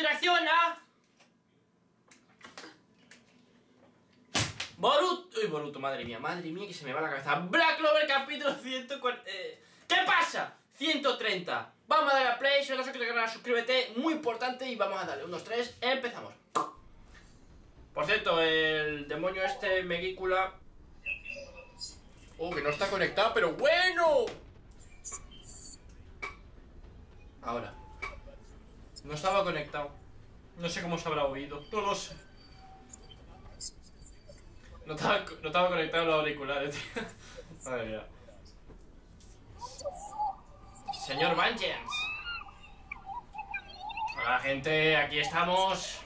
reacciona. Boruto. Uy, Boruto, madre mía, que se me va la cabeza. Black Clover capítulo 140. ¿Qué pasa? 130. Vamos a darle a play. Si no te has suscrito al canal, suscríbete. Muy importante. Y vamos a darle. 1, 2, 3. Empezamos. Por cierto, el demonio este, Megícula. Que no está conectado, pero bueno. Ahora. No estaba conectado. No sé cómo se habrá oído. No lo sé. No estaba conectado los auriculares, tío. Madre mía. Señor Vengeance. Hola, gente. Aquí estamos.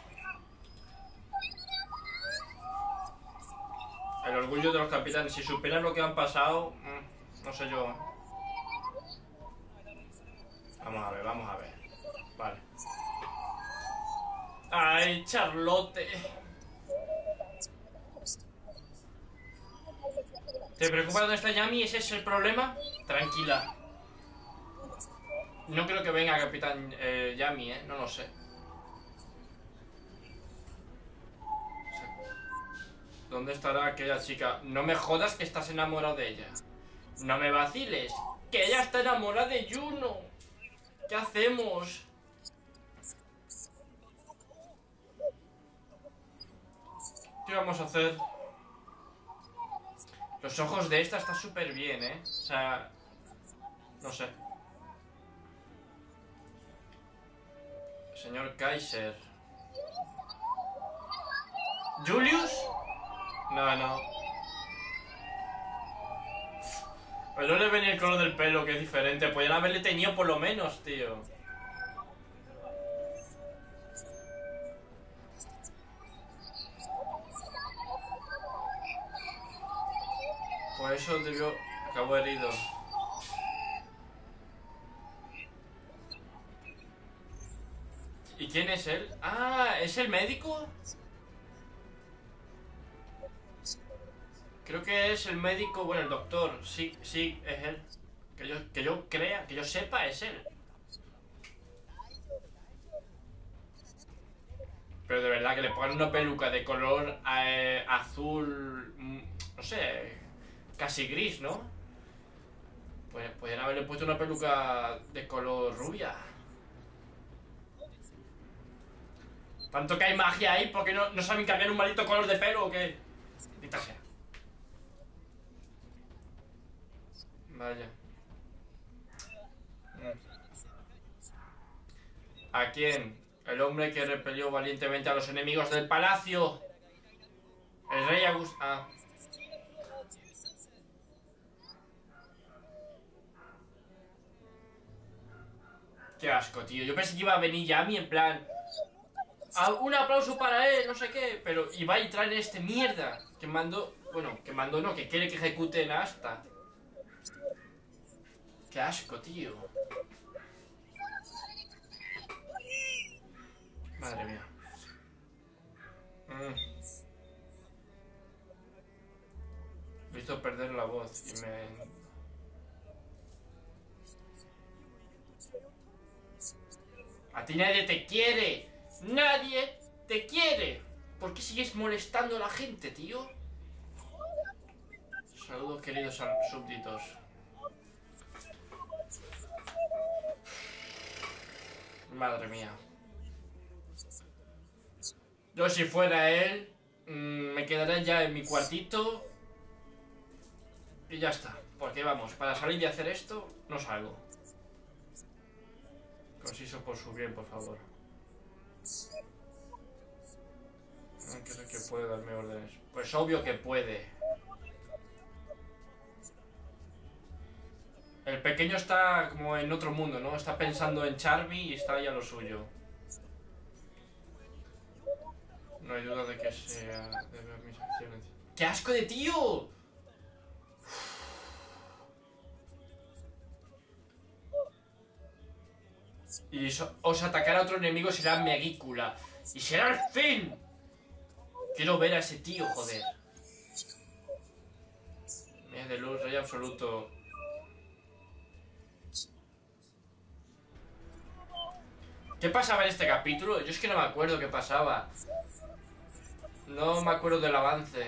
El orgullo de los capitanes. Si supieran lo que han pasado, no sé yo. Vamos a ver. Vale. Ay, Charlotte. ¿Te preocupa dónde está Yami? ¿Ese es el problema? Tranquila. No creo que venga Capitán Yami, no lo sé. ¿Dónde estará aquella chica? No me jodas que estás enamorado de ella. No me vaciles. Que ella está enamorada de Juno. ¿Qué hacemos? ¿Qué vamos a hacer? Los ojos de esta están súper bien, O sea... No sé. Señor Kaiser. ¿Julius? No. Pues no le venía el color del pelo, que es diferente. Podrían haberle teñido por lo menos, tío. Por eso debió... Acabó herido. ¿Y quién es él? Ah, ¿es el médico? Creo que es el médico, bueno, el doctor. Sí, es él. Que yo crea, que yo sepa, es él. Pero de verdad que le pongan una peluca de color azul, no sé, casi gris, ¿no? Pues podrían haberle puesto una peluca de color rubia. Tanto que hay magia ahí, ¿por qué no saben cambiar un maldito color de pelo o qué? Maldita sea. Vaya. ¿A quién? El hombre que repelió valientemente a los enemigos del palacio. El rey Augusto. Ah. Qué asco, tío. Yo pensé que iba a venir Yami en plan... un aplauso para él, no sé qué. Pero iba y traen este mierda. Que mandó... Bueno, que mandó no, que quiere que ejecuten a Asta. Qué asco, tío. Madre mía. Me hizo perder la voz y me... A ti nadie te quiere. Nadie te quiere. ¿Por qué sigues molestando a la gente, tío? Saludos, queridos súbditos. Madre mía. Yo si fuera él, me quedaré ya en mi cuartito y ya está. Porque vamos, para salir y hacer esto, no salgo. Conciso por su bien, por favor. No creo que puede darme órdenes. Pues obvio que puede. El pequeño está como en otro mundo, ¿no? Está pensando en Charmy y está ahí a lo suyo. No hay duda de que sea de ver mis acciones. ¡Qué asco de tío! Y os atacará a otro enemigo, será Megícula. ¡Y será el fin! Quiero ver a ese tío, joder. Mía de luz, rey absoluto. ¿Qué pasaba en este capítulo? Yo es que no me acuerdo qué pasaba. No me acuerdo del avance.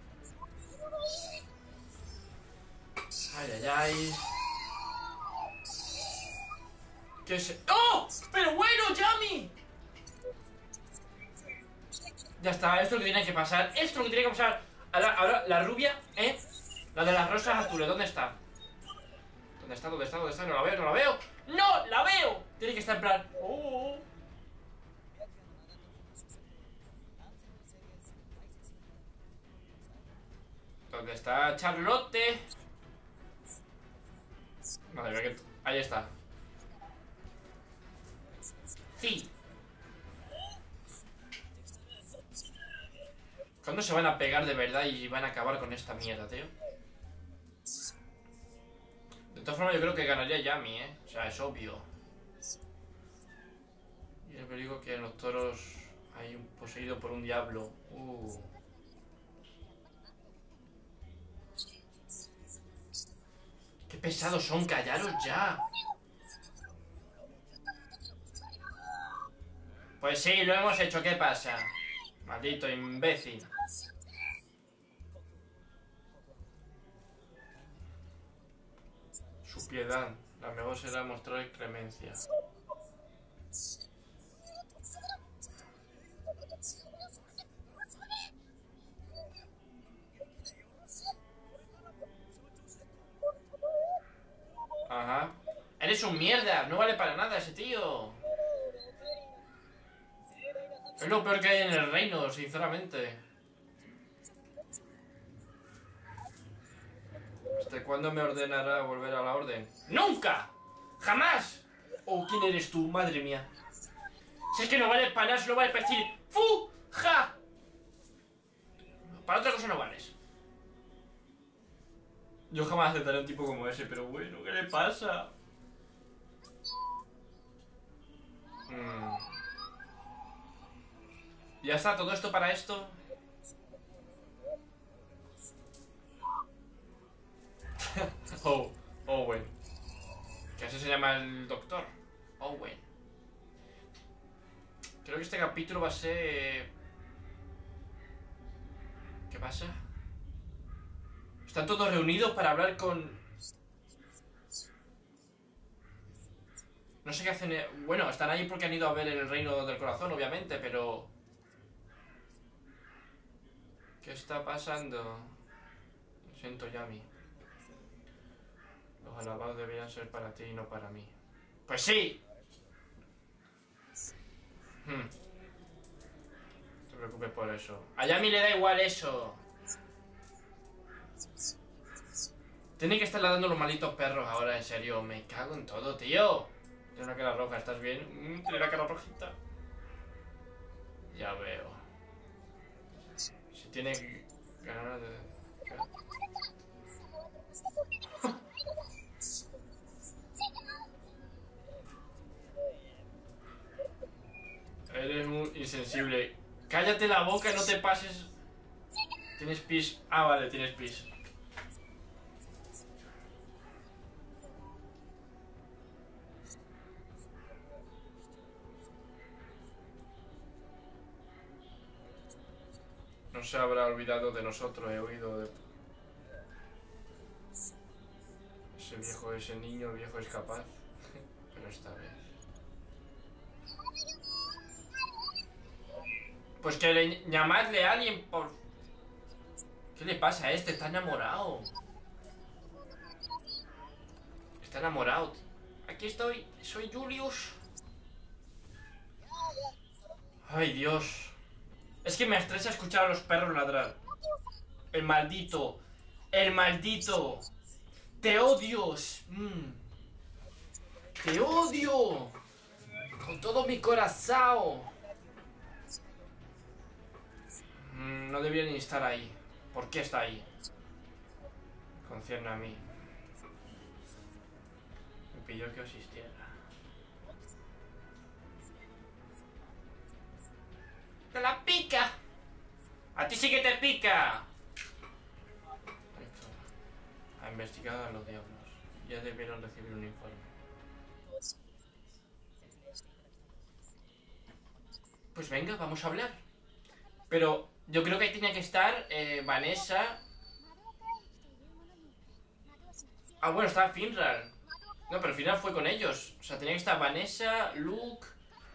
Ay, ay, ay. ¿Qué es? ¡Oh! ¡Pero bueno, Yami! Ya está, esto es lo que tiene que pasar. Esto es lo que tiene que pasar. Ahora, la rubia, ¿eh? La de las rosas azules, ¿dónde está? ¿Dónde está? ¿Dónde está? ¿Dónde está? No la veo, no la veo. ¡No! ¡La veo! Tiene que estar en plan... ¡Oh! ¿Dónde está Charlotte? Madre mía, que... Ahí está. Sí. ¿Cuándo se van a pegar de verdad y van a acabar con esta mierda, tío? De todas formas, yo creo que ganaría Yami, ¿eh? O sea, es obvio. Y el peligro que en los toros hay un poseído por un diablo. ¡Qué pesados son! ¡Callaros ya! Pues sí, lo hemos hecho. ¿Qué pasa? Maldito imbécil. Su piedad. La mejor será mostrar clemencia. Ajá. Eres un mierda. No vale para nada ese tío. Es lo peor que hay en el reino, sinceramente. ¿Hasta cuándo me ordenará volver a la orden? ¡Nunca! ¡Jamás! Oh, ¿quién eres tú? Madre mía. Si es que no vale para nada, solo vale para decir ¡fu! ¡Ja! Para otra cosa no vales. Yo jamás aceptaré a un tipo como ese, pero bueno, ¿qué le pasa? Ya está, todo esto para esto. Oh, Owen. Que así se llama el doctor. Owen. Creo que este capítulo va a ser... ¿Qué pasa? Están todos reunidos para hablar con... No sé qué hacen... Bueno, están ahí porque han ido a ver el reino del corazón, obviamente, pero... ¿Qué está pasando? Lo siento, Yami. Los alabados deberían ser para ti y no para mí. ¡Pues sí! No te preocupes por eso. A Yami le da igual eso. Tienen que estarle dando los malditos perros ahora, en serio. Me cago en todo, tío. Tiene una cara roja, ¿estás bien? Tiene la cara rojita. Ya veo. Si tiene ganas de... Eres un insensible. Cállate la boca y no te pases. Tienes pis. Ah, vale, tienes pis. No se habrá olvidado de nosotros, he oído de... Ese niño viejo es capaz. Pero esta vez... Pues que le llamadle a alguien por... ¿Qué le pasa a este? Está enamorado. Está enamorado. Aquí estoy. Soy Julius. Ay, Dios. Es que me estresa escuchar a los perros ladrar. El maldito. El maldito. Te odio. Te odio. Con todo mi corazón. No debería ni estar ahí. ¿Por qué está ahí? Concierne a mí. Me pidió que asistiera. ¡Te la pica! ¡A ti sí que te pica! Ha investigado a los diablos. Ya debieron recibir un informe. Pues venga, vamos a hablar. Pero yo creo que tenía que estar Vanessa. Ah, bueno, estaba Finral. No, pero al final fue con ellos. O sea, tenía que estar Vanessa, Luke.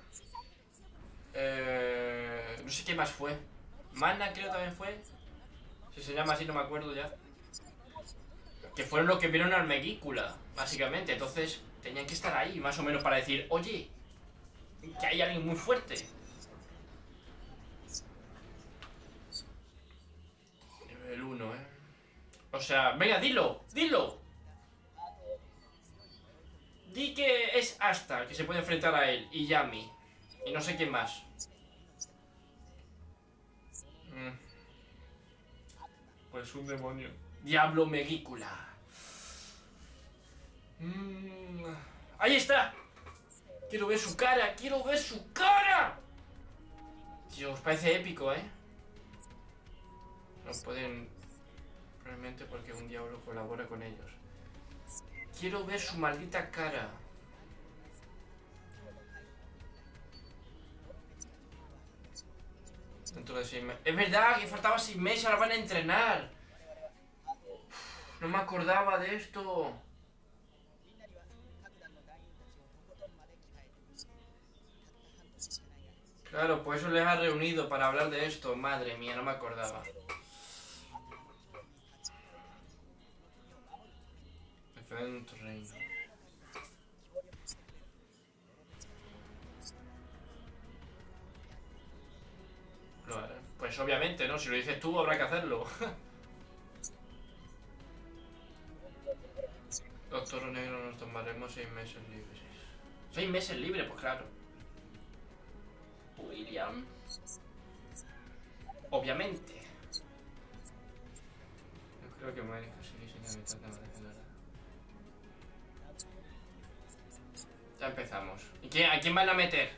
No sé qué más fue. Mana creo también fue. Si se llama así, no me acuerdo ya. Que fueron los que vieron al Megícula, básicamente. Entonces tenían que estar ahí, más o menos, para decir, oye, que hay alguien muy fuerte. Nivel 1, O sea, venga, dilo, dilo. Di que es Asta, que se puede enfrentar a él, y Yami. Y no sé quién más. Pues un demonio. Diablo Megícula. ¡Ahí está! ¡Quiero ver su cara! ¡Quiero ver su cara! Dios, parece épico, ¿eh? No pueden... Probablemente porque un diablo colabora con ellos. Quiero ver su maldita cara. Dentro de 6 meses. Es verdad que faltaba 6 meses, ahora van a entrenar. No me acordaba de esto. Claro, pues eso les ha reunido para hablar de esto. Madre mía, no me acordaba. Defender tu reino. Claro, pues obviamente, ¿no? Si lo dices tú, habrá que hacerlo. Doctor Negro, nos tomaremos 6 meses libres. 6 meses libres, pues claro. William. Obviamente. Yo creo que Mónica sigue sin habitar de merecedora. Ya empezamos. ¿Y a quién van a meter?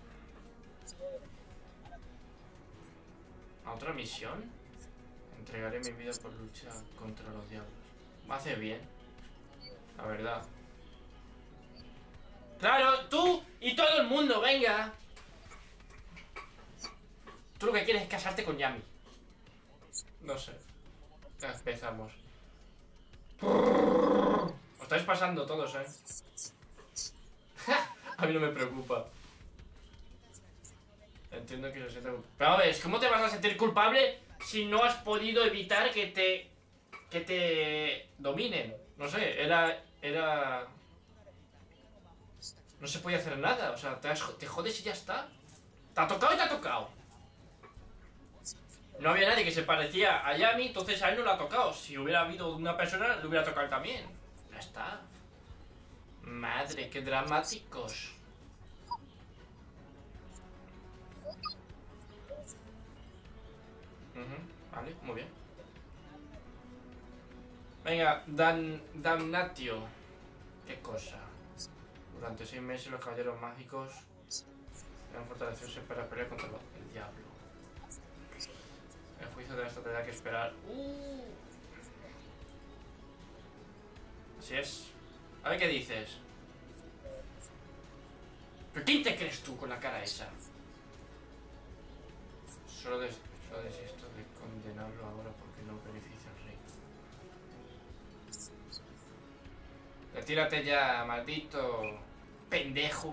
¿A otra misión? Entregaré mi vida por lucha contra los diablos. Me hace bien. La verdad. ¡Claro! ¡Tú y todo el mundo! ¡Venga! Tú lo que quieres es casarte con Yami. No sé. Ya empezamos. Os estáis pasando todos, A mí no me preocupa. Entiendo que se sienta... Pero a ver, ¿cómo te vas a sentir culpable si no has podido evitar que te dominen? No sé, era... No se podía hacer nada, o sea, te jodes y ya está. Te ha tocado y te ha tocado. No había nadie que se parecía a Yami, entonces a él no le ha tocado. Si hubiera habido una persona, le hubiera tocado también. Ya está. Madre, qué dramáticos. Vale, muy bien. Venga, Damnatio. ¿Qué cosa? Durante 6 meses los caballeros mágicos deben fortalecerse para pelear contra el diablo. El juicio de esto tendrá que esperar. Así es. A ver qué dices. ¿Pero quién te crees tú con la cara esa? Solo desisto de condenarlo ahora porque no beneficia al rey. Retírate ya, maldito pendejo.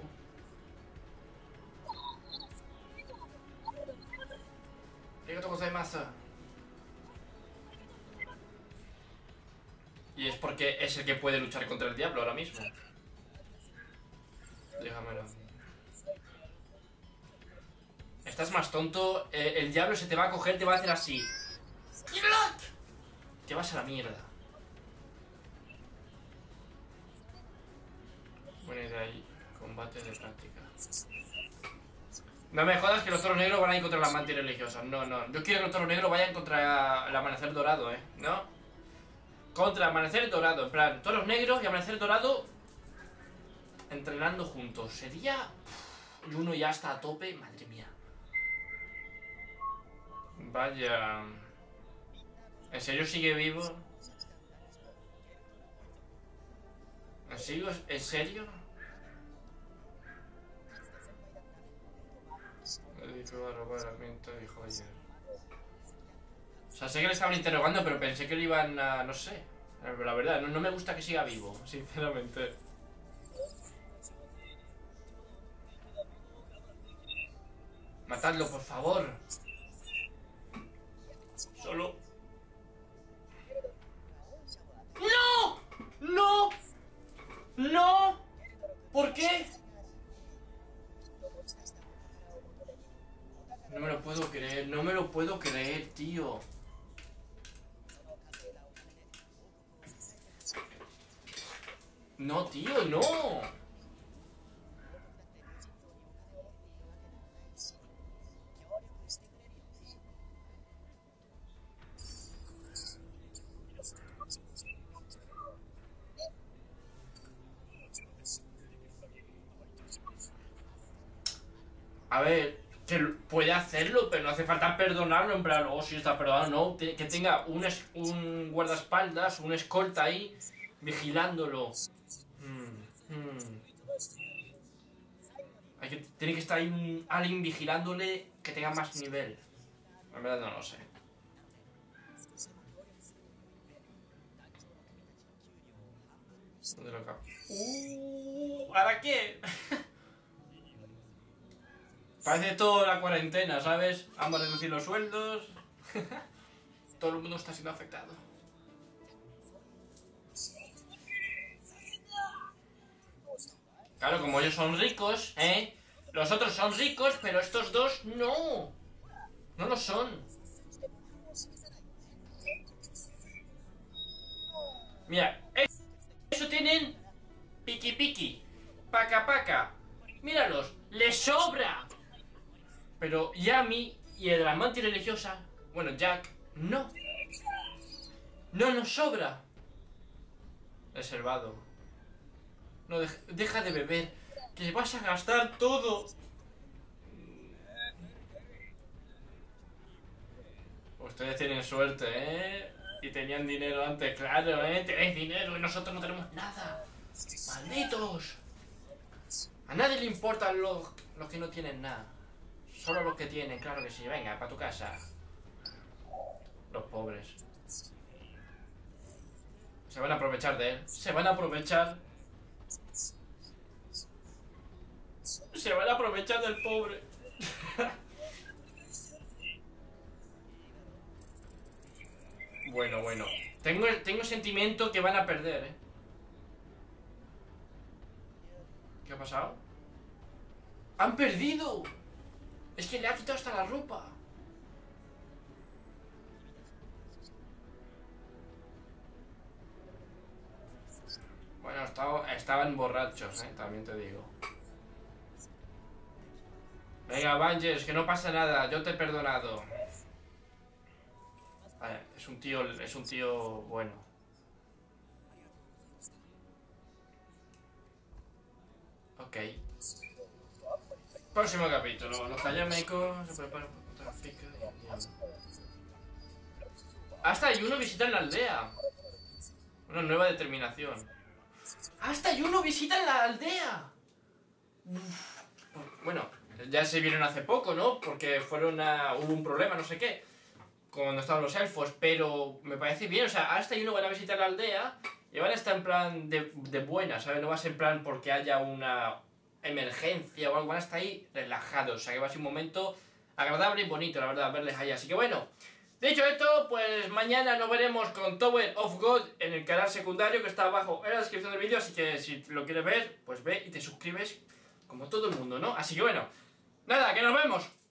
Arigatou gozaimasu. Y es porque es el que puede luchar contra el diablo ahora mismo. Déjamelo. Estás más tonto. El diablo se te va a coger, te va a hacer así. Te vas a la mierda. Buena idea ahí. Combate de práctica. No me jodas que los toros negros van a ir contra las mantis religiosas. No, no. Yo quiero que los toros negros vayan contra el amanecer dorado, ¿no? Contra el amanecer dorado. En plan, toros negros y amanecer dorado entrenando juntos. Sería... Y uno ya está a tope. Madre mía. Vaya... ¿En serio sigue vivo? ¿En serio? Es que va a robar herramientas y joyas. O sea, sé que le estaban interrogando, pero pensé que le iban a... no sé. La verdad, no me gusta que siga vivo, sinceramente. Matadlo, por favor. Solo... ¡No! ¡No! ¡No! ¿Por qué? No me lo puedo creer, no me lo puedo creer, tío. No, tío, no. A ver, que puede hacerlo, pero no hace falta perdonarlo, en plan, oh, sí está perdonado, no, que tenga un guardaespaldas, un escolta ahí, vigilándolo. Tiene que estar ahí alguien vigilándole que tenga más nivel. La verdad no lo sé. ¿Dónde lo cago? ¿Ahora qué? Parece todo la cuarentena, ¿sabes? Vamos a reducir los sueldos. Todo el mundo está siendo afectado. Claro, como ellos son ricos, ¿eh? Los otros son ricos, pero estos dos no. No lo son. Mira, eso tienen piqui piqui, paca paca. Míralos, les sobra. Pero Yami y el amante religiosa, bueno, Jack, no. No nos sobra. Reservado. No, deja de beber, que vas a gastar todo. Ustedes tienen suerte, ¿eh? Y tenían dinero antes, claro, ¿eh? Tenéis dinero y nosotros no tenemos nada. ¡Malditos! A nadie le importan los que no tienen nada. Solo los que tienen, claro que sí. Venga, para tu casa. Los pobres. Se van a aprovechar de él. Se van a aprovechar. Se van a aprovechar del pobre. Bueno. Tengo sentimiento que van a perder, ¿eh? ¿Qué ha pasado? ¡Han perdido! Es que le ha quitado hasta la ropa. Bueno, estaban borrachos, también te digo. Venga, Avengers, que no pasa nada, yo te he perdonado. Vale, es un tío bueno. Ok. Próximo capítulo. Los Hayameko se preparan para otra pica. Hasta Yuno visita la aldea. Una nueva determinación. ¡Hasta Yuno visita la aldea! Uf. Bueno, ya se vieron hace poco, ¿no? Porque hubo un problema, no sé qué, cuando estaban los elfos, pero me parece bien, o sea, hasta Yuno van a visitar la aldea y van a estar en plan de buena, ¿sabes? No va a ser en plan porque haya una emergencia o algo, van a estar ahí relajados, o sea que va a ser un momento agradable y bonito, la verdad, verles ahí. Así que bueno, dicho esto, pues mañana nos veremos con Tower of God en el canal secundario que está abajo en la descripción del vídeo, así que si lo quieres ver, pues ve y te suscribes como todo el mundo, ¿no? Así que bueno, nada, que nos vemos.